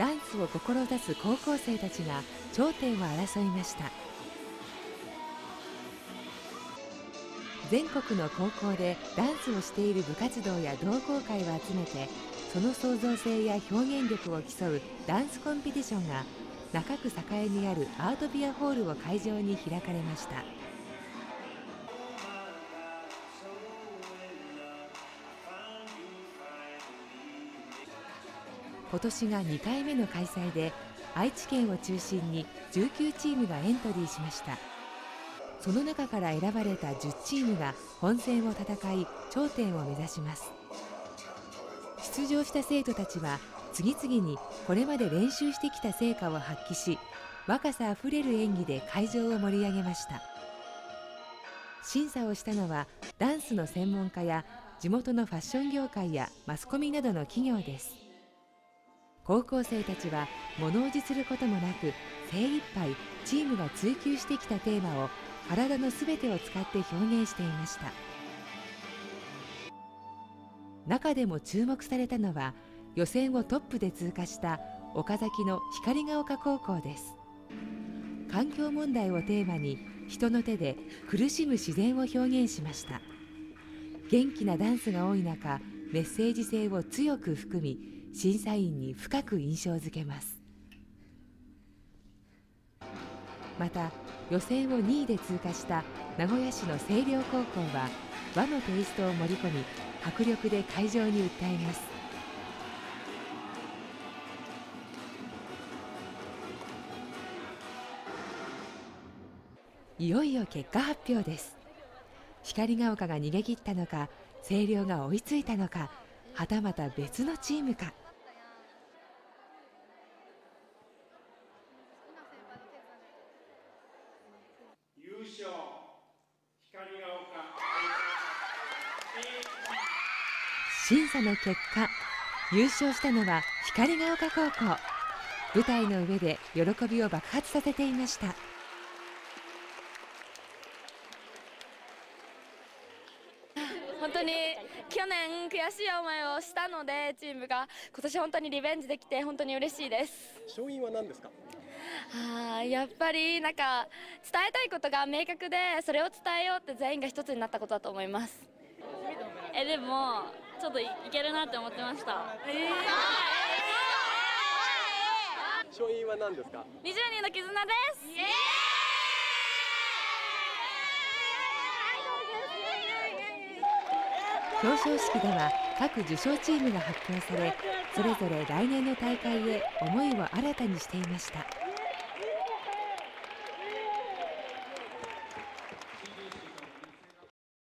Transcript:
ダンスを志す高校生たちが頂点を争いました。全国の高校でダンスをしている部活動や同好会を集めて、その創造性や表現力を競うダンスコンペティションが中区栄にあるアートビアホールを会場に開かれました。今年が2回目の開催で、愛知県を中心に19チームがエントリーしました。その中から選ばれた10チームが本戦を戦い、頂点を目指します。出場した生徒たちは次々にこれまで練習してきた成果を発揮し、若さあふれる演技で会場を盛り上げました。審査をしたのはダンスの専門家や地元のファッション業界やマスコミなどの企業です。高校生たちは物おじすることもなく、精一杯チームが追求してきたテーマを体のすべてを使って表現していました。中でも注目されたのは、予選をトップで通過した岡崎の光が丘高校です。環境問題をテーマに、人の手で苦しむ自然を表現しました。元気なダンスが多い中、メッセージ性を強く含み、審査員に深く印象づけます。また予選を2位で通過した名古屋市の星稜高校は、和のテイストを盛り込み、迫力で会場に訴えます。いよいよ結果発表です。光が丘が逃げ切ったのか、星稜が追いついたのか、はたまた別のチームか。 優勝光が丘。 審査の結果、優勝したのは光が丘高校。舞台の上で喜びを爆発させていました。 本当に去年悔しい思いをしたので、チームが今年本当にリベンジできて本当に嬉しいです。 勝因は何ですか？ やっぱりなんか伝えたいことが明確で、それを伝えようって全員が一つになったことだと思います。でもちょっといけるなって思ってました。 勝因は何ですか ？20人の絆です。 表彰式では各受賞チームが発表され、それぞれ来年の大会へ思いを新たにしていました。